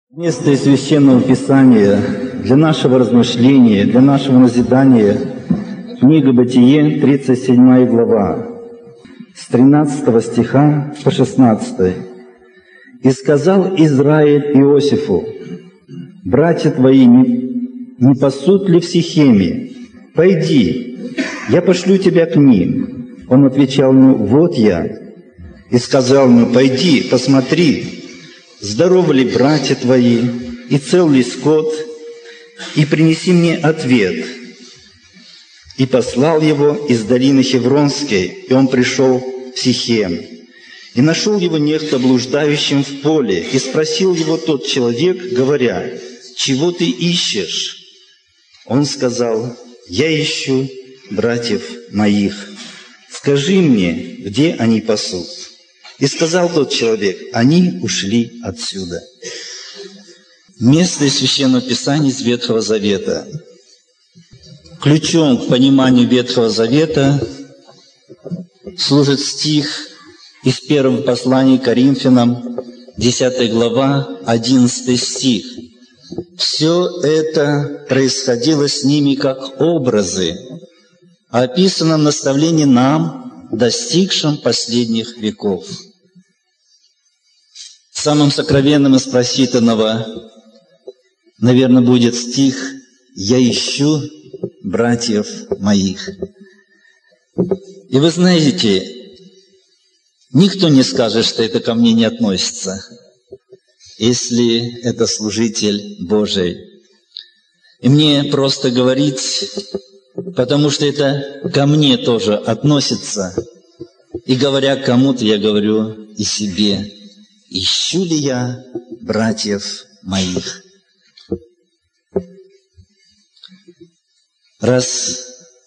Место из Священного Писания для нашего размышления, для нашего назидания — книга Бытие, 37 глава, с 13 стиха по 16. «И сказал Израиль Иосифу: братья твои не пасут ли в Сихеме? Пойди, я пошлю тебя к ним». Он отвечал ему: «Вот я». И сказал ему: «Пойди, посмотри, здоровы ли братья твои, и цел ли скот, и принеси мне ответ». И послал его из долины Хевронской, и он пришел в Сихем. И нашел его некто блуждающим в поле, и спросил его тот человек, говоря: «Чего ты ищешь?» Он сказал: «Я ищу братьев моих. Скажи мне, где они пасут». И сказал тот человек: «Они ушли отсюда». Место из Священного Писания из Ветхого Завета. Ключом к пониманию Ветхого Завета служит стих из первого послания к Коринфянам, 10 глава, 11 стих. «Все это происходило с ними как образы, описано в наставлении нам, достигшим последних веков». Самым сокровенным из прочитанного, наверное, будет стих «Я ищу братьев моих». И вы знаете, никто не скажет, что это ко мне не относится, если это служитель Божий. И мне просто говорить, потому что это ко мне тоже относится. И говоря кому-то, я говорю и себе: ищу ли я братьев моих? Раз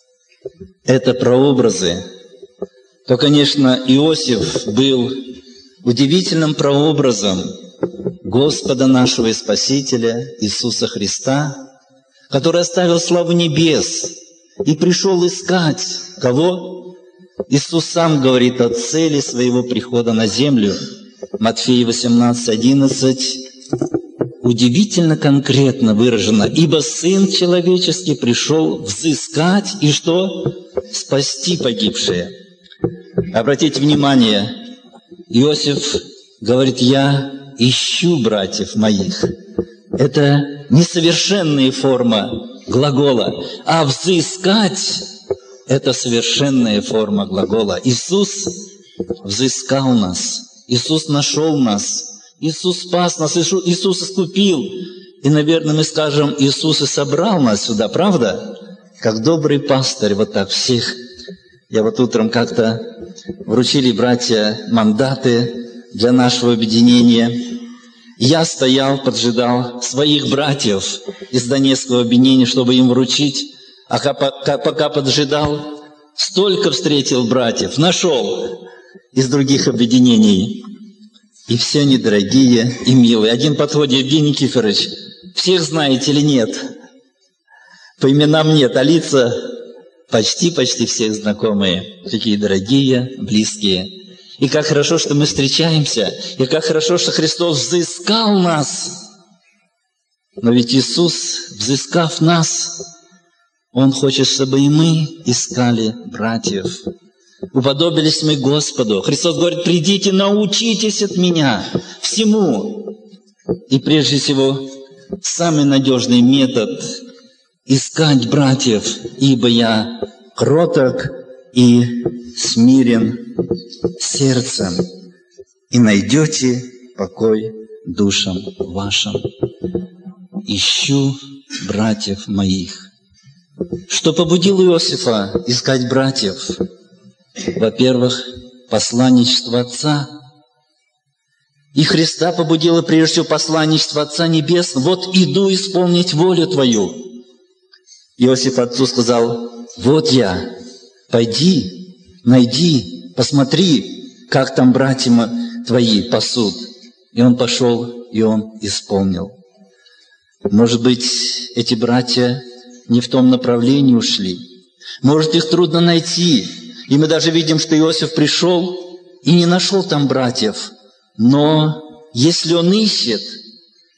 это прообразы, то, конечно, Иосиф был удивительным прообразом Господа нашего и Спасителя Иисуса Христа, который оставил славу небес и пришел искать кого? Иисус сам говорит о цели своего прихода на землю. Матфея 18:11 удивительно конкретно выражено: «Ибо Сын Человеческий пришел взыскать и что? Спасти погибшие». Обратите внимание, Иосиф говорит: «Я ищу братьев моих». Это несовершенная форма глагола, а «взыскать» — это совершенная форма глагола. Иисус взыскал нас, Иисус нашел нас, Иисус спас нас, Иисус искупил. И, наверное, мы скажем, Иисус и собрал нас сюда, правда? Как добрый пастырь, вот так всех. Я вот утром как-то вручили братья мандаты для нашего объединения. Я стоял, поджидал своих братьев из Донецкого объединения, чтобы им вручить. А пока поджидал, столько встретил братьев, нашел из других объединений. И все они дорогие и милые. Один подходит: Евгений Никифорович, всех знаете или нет? По именам нет, а лица почти всех знакомые. Такие дорогие, близкие. И как хорошо, что мы встречаемся. И как хорошо, что Христос взыскал нас. Но ведь Иисус, взыскав нас, Он хочет, чтобы и мы искали братьев. Уподобились мы Господу. Христос говорит: придите, научитесь от Меня всему. И прежде всего, самый надежный метод — искать братьев, ибо Я кроток и смирен сердцем, и найдете покой душам вашим. Ищу братьев моих. Что побудило Иосифа искать братьев? Во-первых, посланничество Отца. И Христа побудило прежде всего посланничество Отца Небесного. «Вот иду исполнить волю Твою». Иосиф отцу сказал: «Вот я, пойди, найди, посмотри, как там братья твои пасут». И он пошел, и он исполнил. Может быть, эти братья не в том направлении ушли. Может, их трудно найти. И мы даже видим, что Иосиф пришел и не нашел там братьев. Но если он ищет,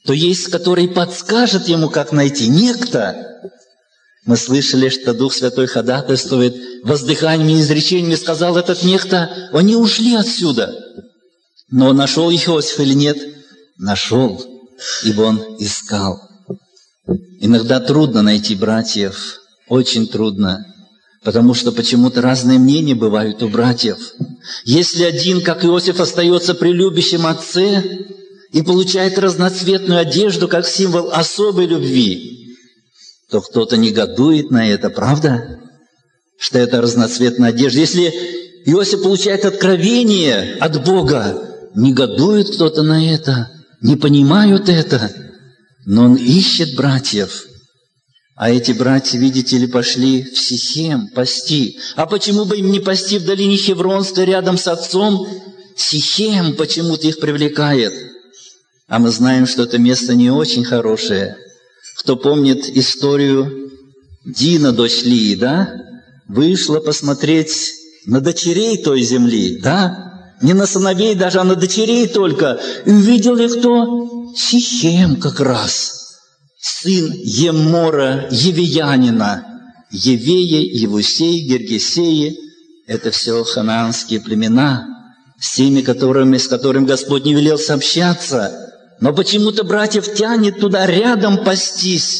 то есть, который подскажет ему, как найти. Некто. Мы слышали, что Дух Святой ходатайствует воздыханиями и изречениями, сказал этот некто, они ушли отсюда. Но нашел Иосиф или нет? Нашел, ибо он искал. Иногда трудно найти братьев, очень трудно, потому что почему-то разные мнения бывают у братьев. Если один, как Иосиф, остается при любящем отце и получает разноцветную одежду как символ особой любви, то кто-то негодует на это, правда? Что это разноцветная одежда. Если Иосиф получает откровение от Бога, негодует кто-то на это, не понимают это, но он ищет братьев. А эти братья, видите ли, пошли в Сихем пасти. А почему бы им не пасти в долине Хевронской рядом с отцом? Сихем почему-то их привлекает. А мы знаем, что это место не очень хорошее. Кто помнит историю, Дина, дочь Лии, да? Вышла посмотреть на дочерей той земли, да? Не на сыновей даже, а на дочерей только. И увидел ли кто? Сихем как раз. Сын Емора, Евеянина. Евея, Евусей, Гергесеи – это все ханаанские племена, с теми, с которыми Господь не велел сообщаться. Но почему-то братьев тянет туда рядом пастись.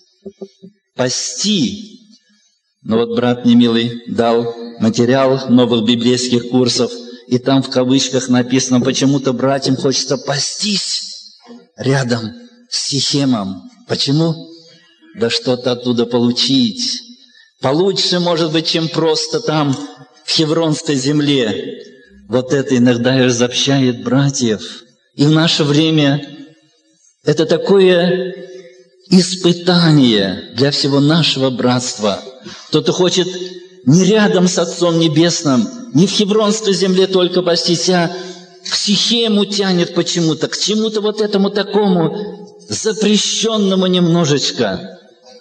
Пасти. Но вот брат немилый дал материал новых библейских курсов, и там в кавычках написано, почему-то братьям хочется пастись рядом с Сихемом. Почему? Да что-то оттуда получить. Получше, может быть, чем просто там, в Хевронской земле. Вот это иногда разобщает братьев. И в наше время это такое испытание для всего нашего братства. Кто-то хочет не рядом с Отцом Небесным, не в Хевронской земле только пастись, а к Сихему тянет почему-то, к чему-то вот этому такому запрещенному немножечко.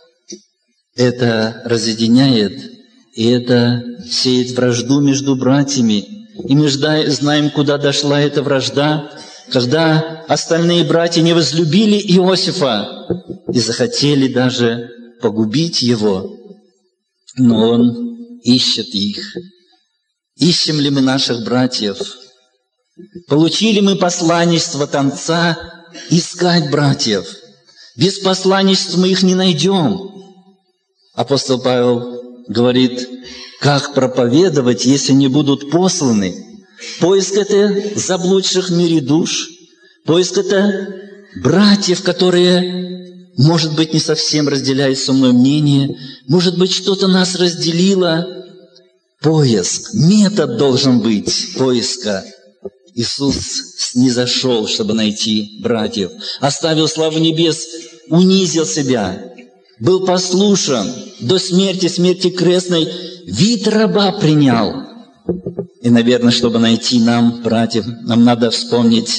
Это разъединяет, и это сеет вражду между братьями. И мы знаем, куда дошла эта вражда, когда остальные братья не возлюбили Иосифа и захотели даже погубить его. Но он ищет их. Ищем ли мы наших братьев? Получили мы посланничество от Отца искать братьев. Без посланничества мы их не найдем. Апостол Павел говорит, как проповедовать, если не будут посланы? Поиск – это заблудших в мире душ. Поиск – это братьев, которые, может быть, не совсем разделяют со мной мнение. Может быть, что-то нас разделило. Поиск. Метод должен быть поиска. Иисус снизошел, чтобы найти братьев. Оставил славу небес, унизил себя. Был послушен до смерти, смерти крестной. Вид раба принял. И, наверное, чтобы найти нам, братьев, нам надо вспомнить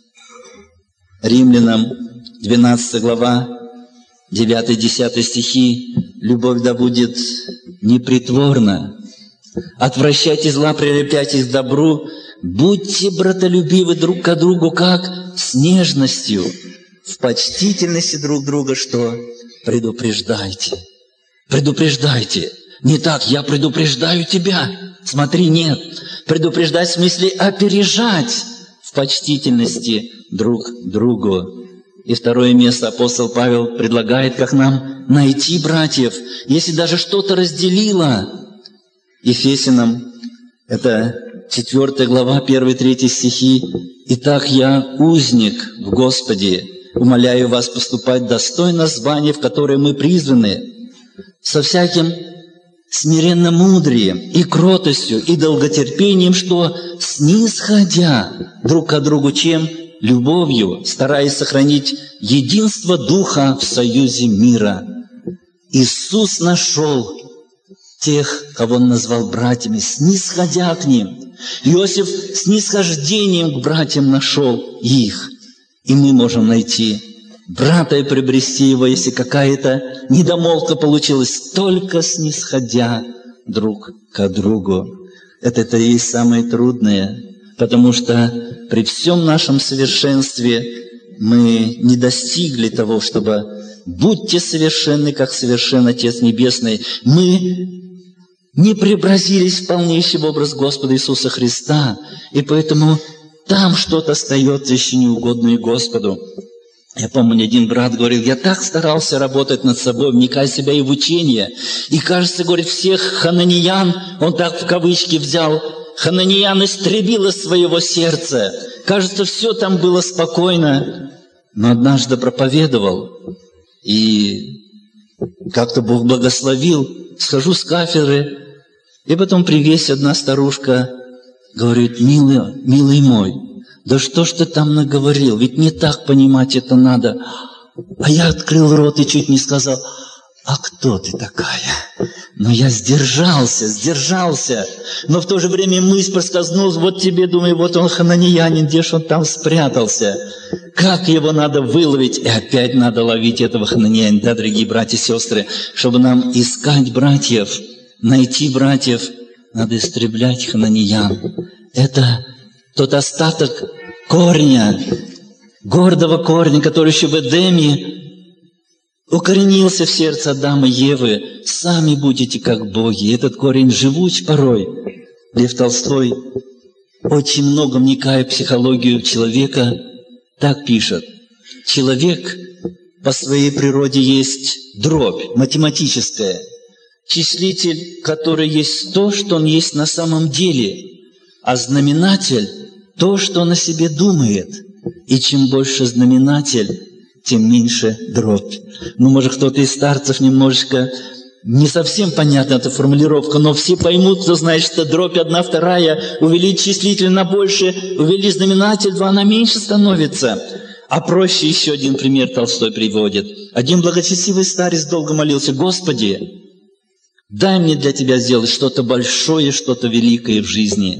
Римлянам 12 глава, 9-10 стихи. «Любовь да будет непритворна. Отвращайте зла, прилепляйтесь к добру. Будьте братолюбивы друг к другу, как с нежностью, в почтительности друг друга, что предупреждайте». Предупреждайте. Не так, я предупреждаю тебя. Смотри, нет. Предупреждать в смысле опережать в почтительности друг другу. И второе место апостол Павел предлагает, как нам найти братьев, если даже что-то разделило. Ефесянам, это 4 глава, 1-3 стихи. «Итак, я узник в Господе, умоляю вас поступать достойно звания, в которое мы призваны, со всяким смиренным мудрием и кротостью и долготерпением, что, снисходя друг к другу, чем любовью, стараясь сохранить единство Духа в союзе мира». Иисус нашел тех, кого Он назвал братьями, снисходя к ним. Иосиф снисхождением к братьям нашел их. И мы можем найти брата и приобрести его, если какая-то недомолвка получилась, только снисходя друг к другу. Это и есть самое трудное, потому что при всем нашем совершенстве мы не достигли того, чтобы «будьте совершенны, как совершен Отец Небесный». Мы не преобразились в полнейший образ Господа Иисуса Христа, и поэтому там что-то остается еще неугодное Господу. Я помню, один брат говорил: я так старался работать над собой, вникать в себя и в учение. И, кажется, говорит, всех хананеян, он так в кавычки взял, хананеян истребил из своего сердца. Кажется, все там было спокойно. Но однажды проповедовал, и как-то Бог благословил. Схожу с кафедры, и потом при весе одна старушка говорит: милый мой, да что ж ты там наговорил? Ведь не так понимать это надо. А я открыл рот и чуть не сказал: а кто ты такая? Но я сдержался. Но в то же время мысль проскользнула: вот тебе, думаю, вот он хананеянин, где ж он там спрятался? Как его надо выловить? И опять надо ловить этого хананеянина, да, дорогие братья и сестры? Чтобы нам искать братьев, найти братьев, надо истреблять хананеян. Это тот остаток корня, гордого корня, который еще в Эдеме укоренился в сердце Адама и Евы. Сами будете как боги. Этот корень живуч порой. Лев Толстой, очень много вникая в психологию человека, так пишет: человек по своей природе есть дробь математическая, числитель, который есть то, что он есть на самом деле, а знаменатель – то, что он о себе думает. И чем больше знаменатель, тем меньше дробь. Ну, может, кто-то из старцев немножечко не совсем понятна эта формулировка, но все поймут, кто знает, что дробь 1/2, увеличить числитель на больше, увеличить знаменатель 2 на меньше становится. А проще еще один пример Толстой приводит. Один благочестивый старец долго молился: Господи, дай мне для Тебя сделать что-то большое, что-то великое в жизни.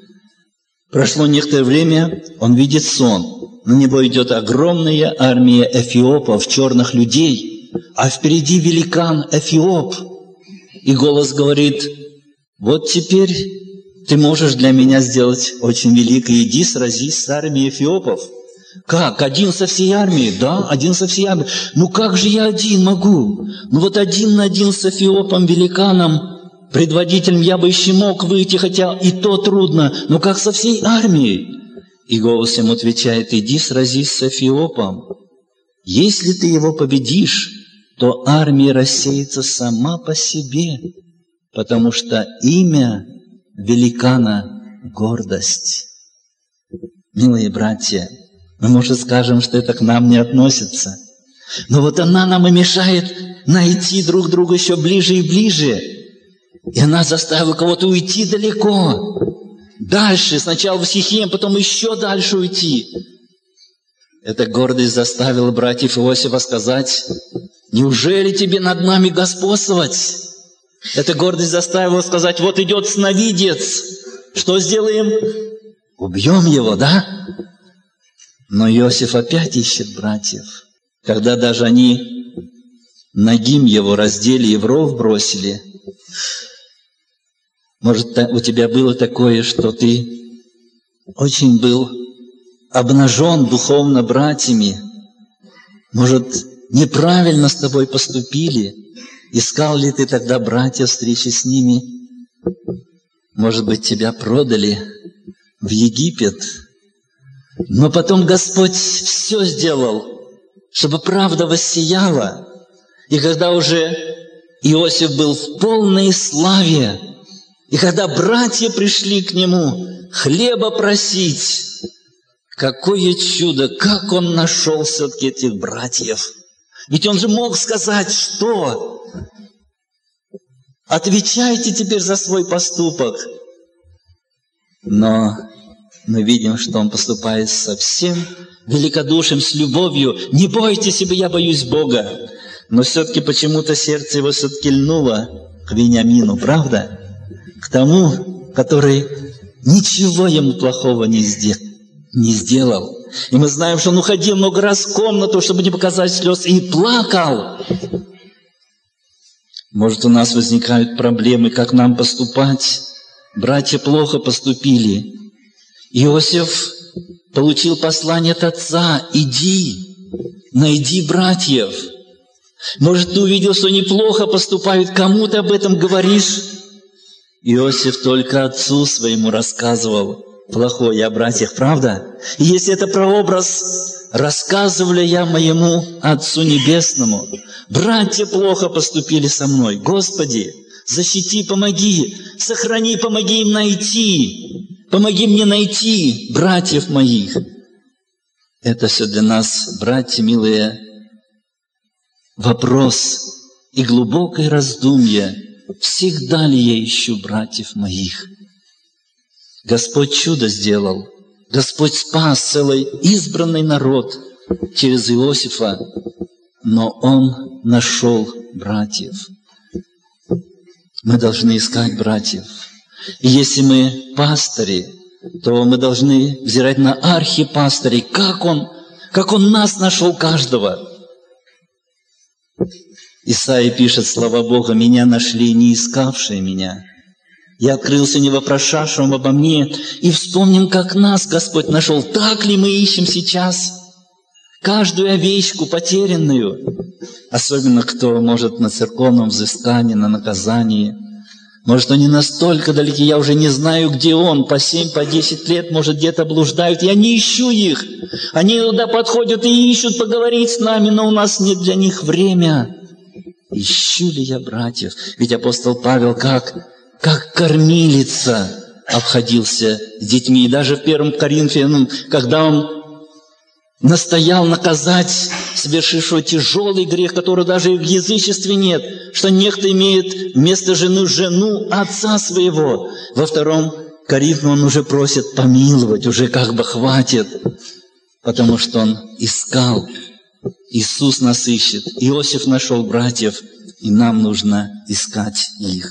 Прошло некоторое время, он видит сон. На него идет огромная армия эфиопов, черных людей, а впереди великан Эфиоп. И голос говорит: вот теперь ты можешь для меня сделать очень великое, иди сразись с армией эфиопов. Как? Один со всей армией? Да, один со всей армией. Ну как же я один могу? Ну вот 1 на 1 с Эфиопом, великаном, предводителем я бы еще мог выйти, хотя и то трудно. Но как со всей армией? И голос ему отвечает: иди сразись с Эфиопом. Если ты его победишь, то армия рассеется сама по себе, потому что имя великана – гордость. Милые братья, мы, может, скажем, что это к нам не относится, но вот она нам и мешает найти друг друга еще ближе и ближе. И она заставила кого-то уйти далеко, дальше, сначала в Сихем, потом еще дальше уйти. Эта гордость заставила братьев Иосифа сказать: неужели тебе над нами господствовать? Эта гордость заставила сказать: вот идет сновидец, что сделаем? Убьем его, да? Но Иосиф опять ищет братьев. Когда даже они нагим его раздели и в ров бросили. Может, у тебя было такое, что ты очень был обнажен духовно братьями. Может, неправильно с тобой поступили. Искал ли ты тогда братья, встречи с ними? Может быть, тебя продали в Египет. Но потом Господь все сделал, чтобы правда воссияла. И когда уже Иосиф был в полной славе, и когда братья пришли к нему хлеба просить, какое чудо, как он нашел все-таки этих братьев. Ведь он же мог сказать, что отвечайте теперь за свой поступок. Но мы видим, что он поступает со всем великодушием, с любовью. Не бойтесь, ибо я боюсь Бога. Но все-таки почему-то сердце его все-таки льнуло к Вениамину, правда? К тому, который ничего ему плохого не сделал. И мы знаем, что он уходил много раз в комнату, чтобы не показать слез, и плакал. Может, у нас возникают проблемы, как нам поступать. Братья плохо поступили. Иосиф получил послание от Отца: иди, найди братьев. Может, ты увидел, что неплохо поступают, кому ты об этом говоришь? Иосиф только отцу своему рассказывал плохое о братьях, правда? И если это прообраз, рассказывали я моему Отцу Небесному: братья плохо поступили со мной. Господи, защити, помоги, сохрани, помоги им найти. Помоги мне найти братьев моих. Это все для нас, братья милые, вопрос и глубокое раздумье: всегда ли я ищу братьев моих? Господь чудо сделал. Господь спас целый избранный народ через Иосифа, но Он нашел братьев. Мы должны искать братьев. И если мы пастыри, то мы должны взирать на архипастырей, как он нас нашел каждого. Исаия пишет: слава Бога, меня нашли не искавшие меня. Я открылся не вопрошавшим обо мне. И вспомним, как нас Господь нашел. Так ли мы ищем сейчас каждую овечку потерянную? Особенно кто может на церковном взыскании, на наказании. Может, они настолько далеки, я уже не знаю, где он. По 7, по 10 лет, может, где-то блуждают. Я не ищу их. Они туда подходят и ищут поговорить с нами, но у нас нет для них времени. Ищу ли я братьев? Ведь апостол Павел как кормилица обходился с детьми. И даже в 1 Коринфянам, когда он настоял наказать совершившего тяжелый грех, который даже в язычестве нет, что некто имеет вместо жену отца своего. Во 2 Коринфянам он уже просит помиловать, уже как бы хватит, потому что он искал. Иисус нас ищет. Иосиф нашел братьев, и нам нужно искать их.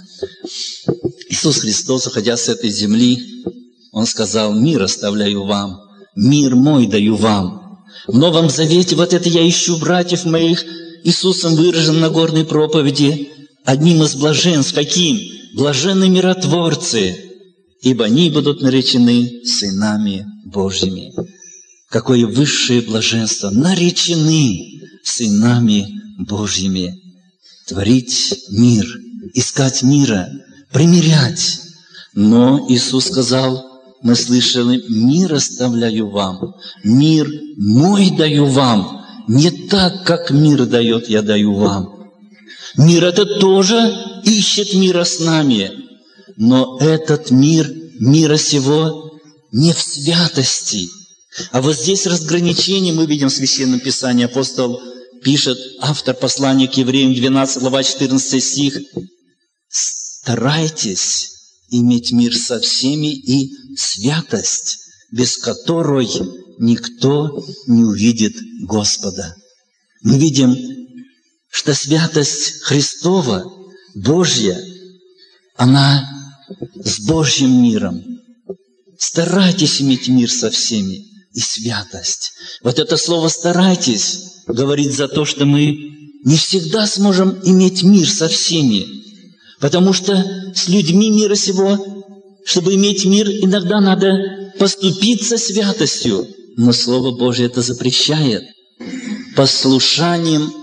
Иисус Христос, уходя с этой земли, Он сказал: мир оставляю вам, мир мой даю вам. В Новом Завете вот это я ищу братьев моих, Иисусом выражен на Нагорной проповеди одним из блаженств. Каким? Блаженны миротворцы, ибо они будут наречены сынами Божьими. Какое высшее блаженство! Наречены сынами Божьими. Творить мир, искать мира, примирять. Но Иисус сказал: мы слышали: мир оставляю вам, мир мой даю вам. Не так, как мир дает, я даю вам. Мир этот тоже ищет мира с нами. Но этот мир, мира сего, не в святости. А вот здесь разграничение мы видим в Священном Писании. Апостол пишет, автор послания к евреям, 12 глава, 14 стих: «Старайтесь иметь мир со всеми и святость, без которой никто не увидит Господа». Мы видим, что святость Христова, Божья, она с Божьим миром. Старайтесь иметь мир со всеми и святость. Вот это слово «старайтесь» говорит за то, что мы не всегда сможем иметь мир со всеми, потому что с людьми мира сего, чтобы иметь мир, иногда надо поступиться святостью, но Слово Божие это запрещает. Послушанием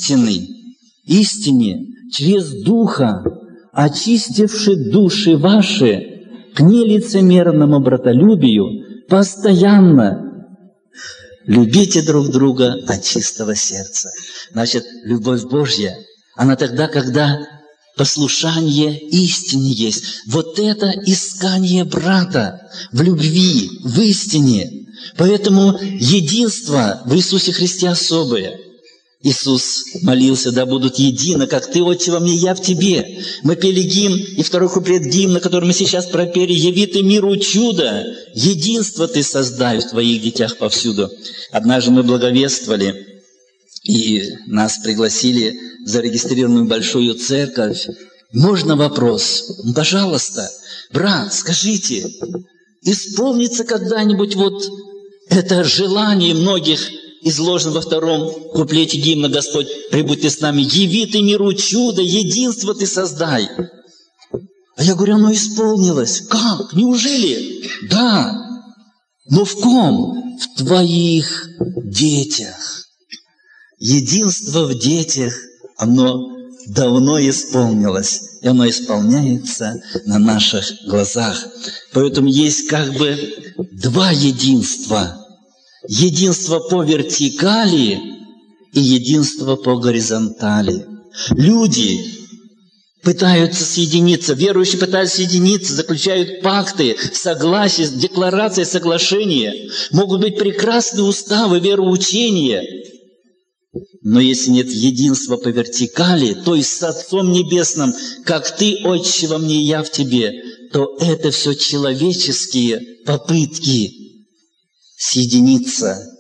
истине, через Духа, очистивши души ваши к нелицемерному братолюбию, постоянно любите друг друга от чистого сердца. Значит, любовь Божья, она тогда, когда послушание истине есть. Вот это искание брата в любви, в истине. Поэтому единство в Иисусе Христе особое. Иисус молился: да будут едины, как Ты, Отче, во мне, я в Тебе. Мы пели гимн, и второй куплет гимна, который мы сейчас пропели: «Яви Ты миру чудо, единство Ты создай в Твоих детях повсюду». Однажды мы благовествовали, и нас пригласили в зарегистрированную большую церковь. Можно вопрос? Пожалуйста, брат, скажите, исполнится когда-нибудь вот это желание многих, изложено во втором куплете гимна: «Господь, прибудь Ты с нами, яви Ты миру чудо, единство Ты создай». А я говорю: оно исполнилось. Как? Неужели? Да. Но в ком? В твоих детях. Единство в детях, оно давно исполнилось, и оно исполняется на наших глазах. Поэтому есть как бы два единства. Единство по вертикали и единство по горизонтали. Люди пытаются соединиться, верующие пытаются соединиться, заключают пакты, согласия, декларации, соглашения. Могут быть прекрасные уставы, вероучения. Но если нет единства по вертикали, то есть с Отцом Небесным, как Ты, Отче, во мне, я в Тебе, то это все человеческие попытки соединиться.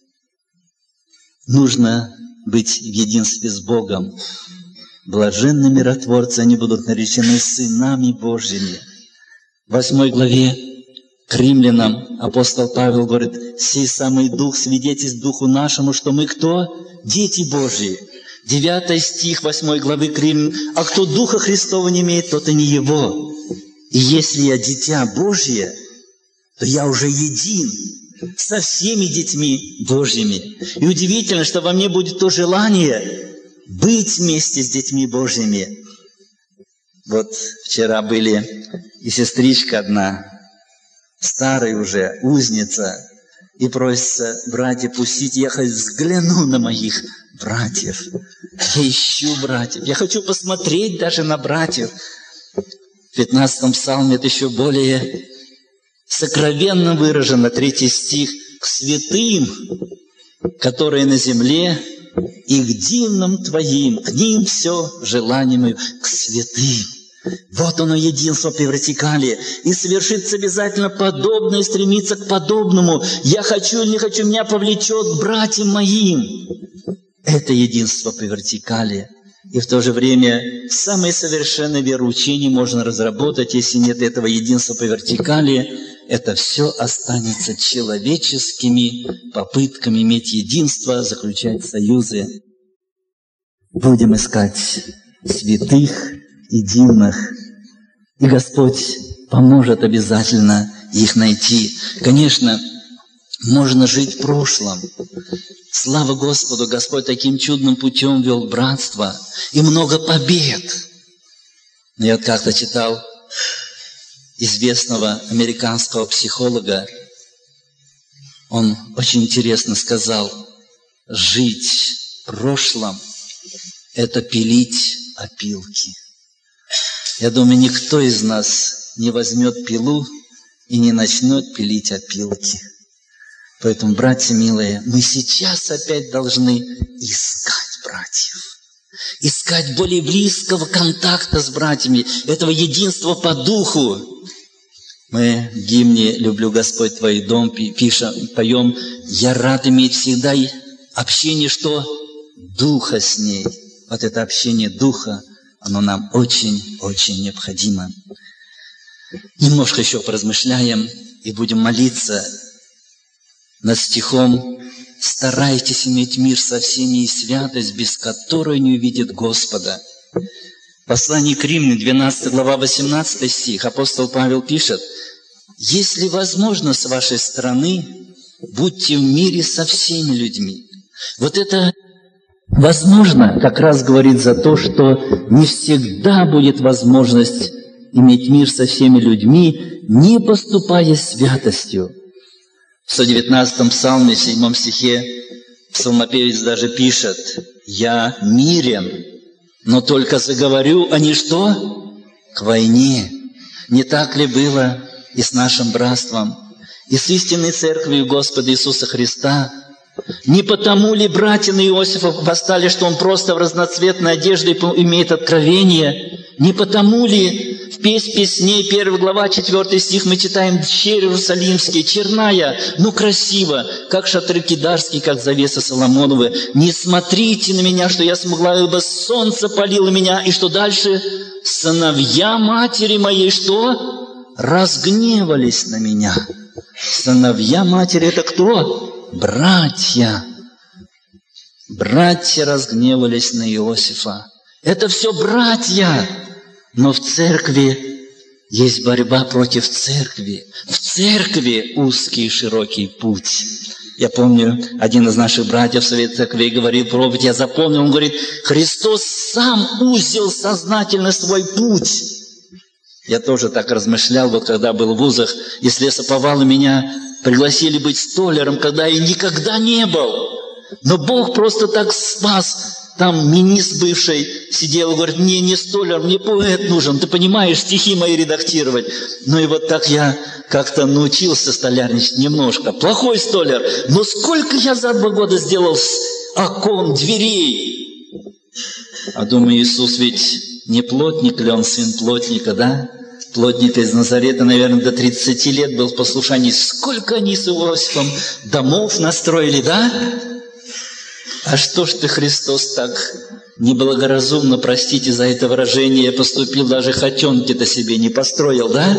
Нужно быть в единстве с Богом. Блаженны миротворцы, они будут наречены сынами Божьими. В 8 главе к Римлянам апостол Павел говорит: «Сей самый Дух свидетельствует Духу нашему, что мы кто? Дети Божьи». 9 стих 8 главы к Римлянам: «А кто Духа Христова не имеет, тот и не его. И если я дитя Божье, то я уже един со всеми детьми Божьими». И удивительно, что во мне будет то желание быть вместе с детьми Божьими. Вот вчера были и сестричка одна, старая уже, узница, и просится: братья, пустите, я хоть взгляну на моих братьев. Я ищу братьев, я хочу посмотреть даже на братьев. В 15 псалме это еще более сокровенно выражено, 3 стих: «К святым, которые на земле, и к дивным Твоим, к ним все желание мое». К святым. Вот оно единство по вертикали. И совершится обязательно подобное, стремиться к подобному. Я хочу или не хочу, меня повлечет к братьям моим. Это единство по вертикали. И в то же время самое совершенное вероучение можно разработать, если нет этого единства по вертикали. Это все останется человеческими попытками иметь единство, заключать союзы. Будем искать святых и дивных, и Господь поможет обязательно их найти. Конечно, можно жить в прошлом. Слава Господу, Господь таким чудным путем вел братство, и много побед. Но я как-то читал известного американского психолога. Он очень интересно сказал: жить в прошлом – это пилить опилки. Я думаю, никто из нас не возьмет пилу и не начнет пилить опилки. Поэтому, братья милые, мы сейчас опять должны искать братьев. Искать более близкого контакта с братьями, этого единства по духу. Мы в гимне «Люблю, Господь, Твой дом» поем: «Я рад иметь всегда общение, что? Духа с ней». Вот это общение Духа, оно нам очень-очень необходимо. Немножко еще поразмышляем и будем молиться над стихом: «Старайтесь иметь мир со всеми и святость, без которой не увидит Господа». Послание к Римлянам, 12 глава, 18 стих, апостол Павел пишет: «Если возможно с вашей стороны, будьте в мире со всеми людьми». Вот это возможно как раз говорит за то, что не всегда будет возможность иметь мир со всеми людьми, не поступая святостью. В 119-м псалме, в 7 стихе, псалмопевец даже пишет: «Я мирен, но только заговорю, а не что? К войне». Не так ли было и с нашим братством, и с истинной церковью Господа Иисуса Христа? Не потому ли братья на Иосифа восстали, что он просто в разноцветной одежде имеет откровение? Не потому ли в «Песнь песней», 1 глава, 4 стих, мы читаем: «Щерь Иерусалимские, черная, но красиво, как шатры кидарские, как завеса Соломоновы. Не смотрите на меня, что я смогла, ибо солнце палило меня». И что дальше? «Сыновья матери моей» что? «Разгневались на меня». Сыновья матери – это кто? Братья. Братья разгневались на Иосифа. Это все братья. Но в церкви Есть борьба против церкви. В церкви узкий и широкий путь. Я помню, один из наших братьев в Совет Церкви говорил проповедь, я запомнил, он говорит, Христос сам узел сознательно свой путь. Я тоже так размышлял, вот когда был в вузах, из лесоповала меня пригласили быть столяром, когда я никогда не был. Но Бог просто так спас. Там министр бывший сидел и говорит, мне не столяр, мне поэт нужен, ты понимаешь, стихи мои редактировать. Ну и вот так я как-то научился столярничать немножко. Плохой столяр, но сколько я за 2 года сделал окон, дверей. А думаю, Иисус ведь не плотник ли, он сын плотника, да? Плотник из Назарета, наверное, до 30 лет был в послушании. Сколько они с Иосифом домов настроили, да? А что ж ты, Христос, так неблагоразумно, простите за это выражение, поступил, даже хотенки-то себе не построил, да?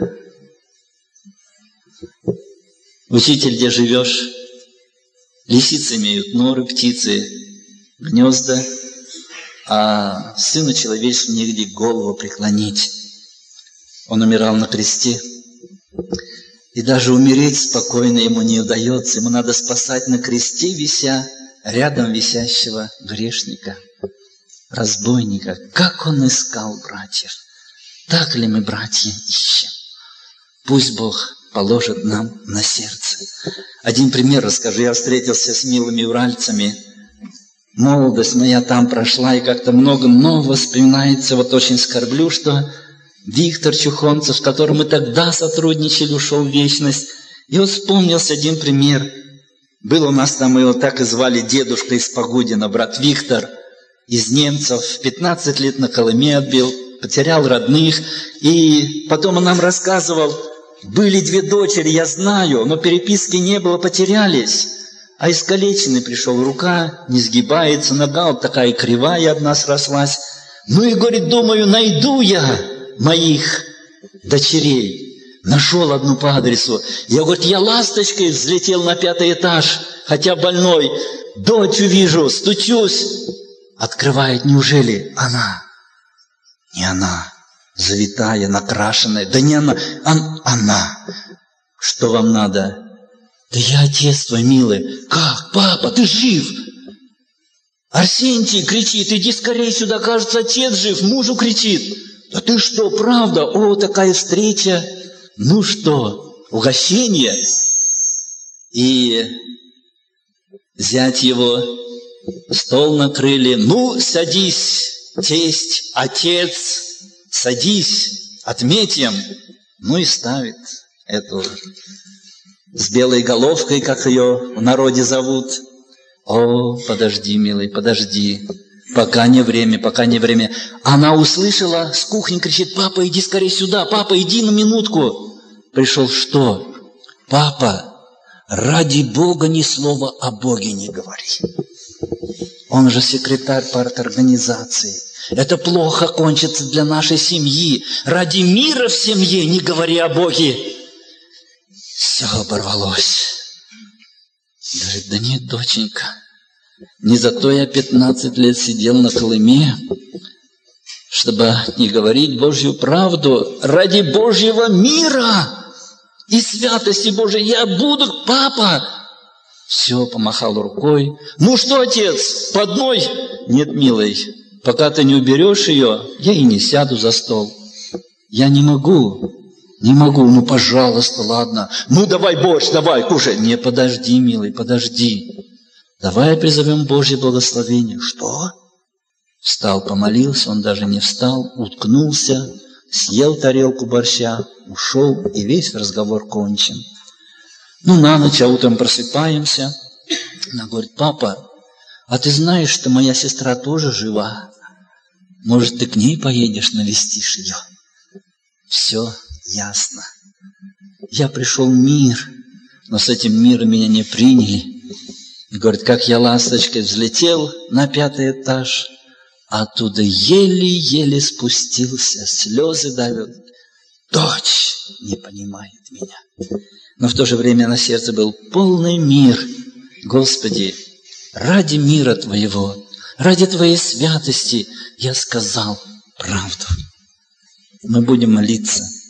Учитель, где живешь? Лисицы имеют норы, птицы гнезда, а сыну человеческому негде голову преклонить. Он умирал на кресте, и даже умереть спокойно ему не удается. Ему надо спасать на кресте, вися рядом висящего грешника, разбойника. Как он искал братьев? Так ли мы, братья, ищем? Пусть Бог положит нам на сердце. Один пример расскажу. Я встретился с милыми уральцами. Молодость моя там прошла, и как-то много нового вспоминается. Вот очень скорблю, что Виктор Чухонцев, с которым мы тогда сотрудничали, ушел в вечность. И вот вспомнился один пример. Был у нас там, его так и звали, дедушка из Погудина, брат Виктор, из немцев, 15 лет на Колыме отбил, потерял родных. И потом он нам рассказывал, были 2 дочери, я знаю, но переписки не было, потерялись. А искалеченный пришел, рука не сгибается, нога вот такая кривая одна срослась. Ну и, говорит, думаю, найду я моих дочерей. Нашел одну по адресу. Я, говорит, я ласточкой взлетел на 5-й этаж, хотя больной. Дочь увижу, стучусь. Открывает, неужели она? Не она. Завитая, накрашенная. Да не она. Она. Что вам надо? Да я отец твой, милый. Как, папа, ты жив? Арсентий кричит, иди скорее сюда, кажется, отец жив. Мужу кричит. Да ты что, правда? О, такая встреча. Ну что, угощение? И зять его, стол накрыли. Ну, садись, тесть, отец, садись, отметим. Ну и ставит эту с белой головкой, как ее в народе зовут. О, подожди, милый, подожди. Пока не время, пока не время. Она услышала, с кухни кричит, папа, иди скорее сюда, папа, иди на минутку. Пришел что? Папа, ради Бога ни слова о Боге не говори. Он же секретарь парторганизации. Это плохо кончится для нашей семьи. Ради мира в семье не говори о Боге. Все оборвалось. Говорит, да нет, доченька, не зато я 15 лет сидел на Колыме, чтобы не говорить Божью правду. Ради Божьего мира и святости Божией я буду, папа. Все, помахал рукой. Ну что, отец, по одной? Нет, милый, пока ты не уберешь ее, я и не сяду за стол. Я не могу. Ну, пожалуйста, ладно. Ну, давай борщ, давай, кушай. Не, подожди, милый, подожди. Давай призовем Божье благословение. Что? Встал, помолился, он даже не встал, уткнулся, съел тарелку борща, ушел, и весь разговор кончен. Ну, на ночь, а утром просыпаемся. Она говорит, папа, а ты знаешь, что моя сестра тоже жива? Может, ты к ней поедешь, навестишь ее? Все ясно. Я пришел в мир, но с этим миром меня не приняли. И говорит, как я ласточкой взлетел на 5-й этаж, а оттуда еле-еле спустился, слезы давят. Дочь не понимает меня. Но в то же время на сердце был полный мир. Господи, ради мира Твоего, ради Твоей святости я сказал правду. Мы будем молиться.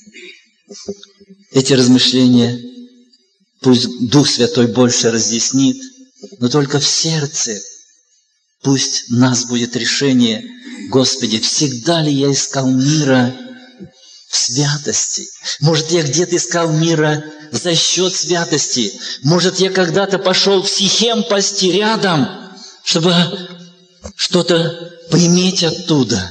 Эти размышления пусть Дух Святой больше разъяснит, но только в сердце пусть у нас будет решение: Господи, всегда ли я искал мира в святости? Может, я где-то искал мира за счет святости? Может, я когда-то пошел в Сихем пасти рядом, чтобы что-то поиметь оттуда?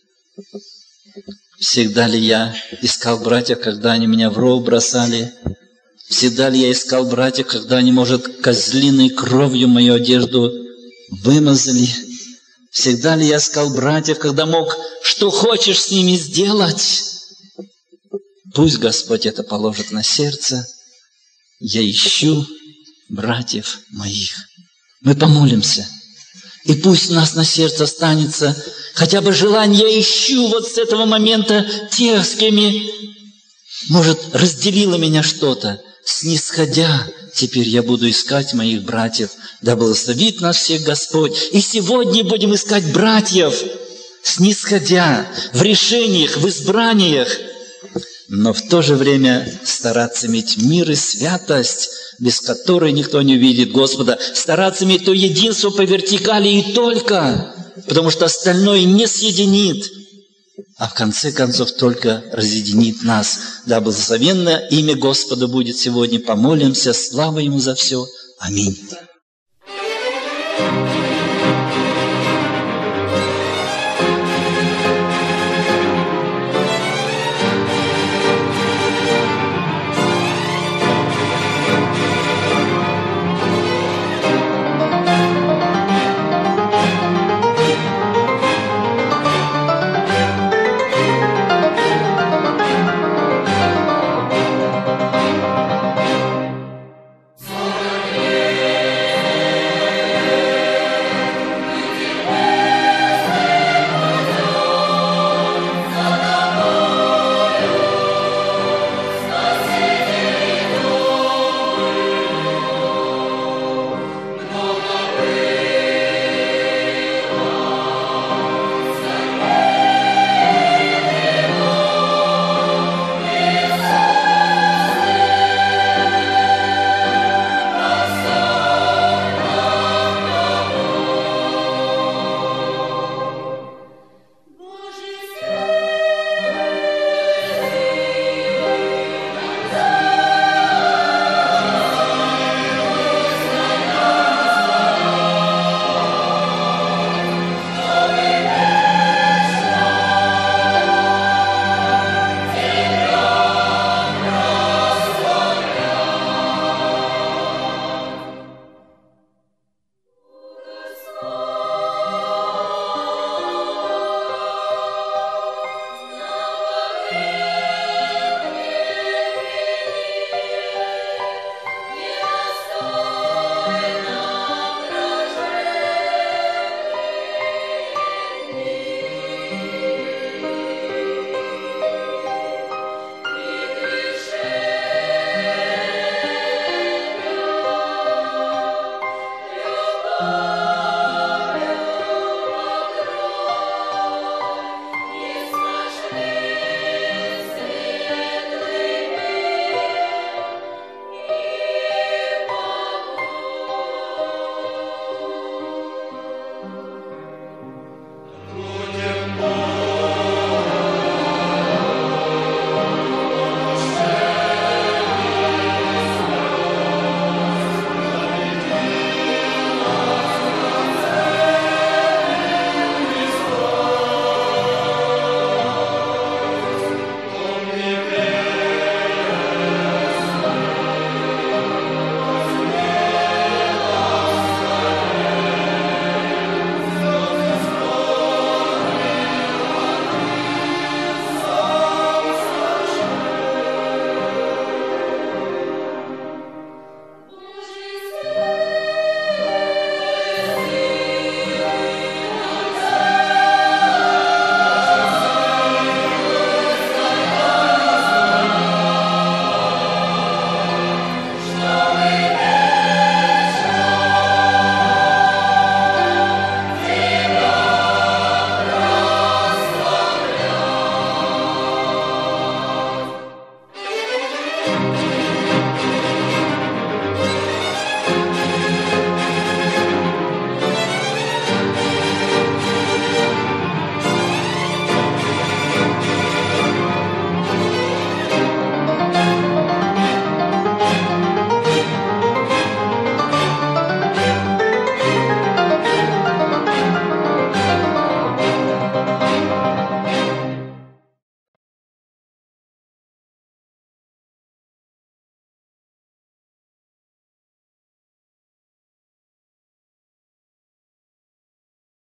Всегда ли я искал братьев, когда они меня в ров бросали? Всегда ли я искал братьев, когда они, может, козлиной кровью мою одежду вымазали? Всегда ли я искал братьев, когда мог что хочешь с ними сделать? Пусть Господь это положит на сердце. Я ищу братьев моих. Мы помолимся. И пусть у нас на сердце останется хотя бы желание: я ищу вот с этого момента тех, с кем, может, разделило меня что-то. Снисходя, теперь я буду искать моих братьев. Да благословит нас всех Господь. И сегодня будем искать братьев, снисходя в решениях, в избраниях, но в то же время стараться иметь мир и святость, без которой никто не увидит Господа. Стараться иметь то единство по вертикали и только, потому что остальное не съединит, а в конце концов только разъединит нас. Да благословенное имя Господа будет сегодня. Помолимся. Слава Ему за все. Аминь.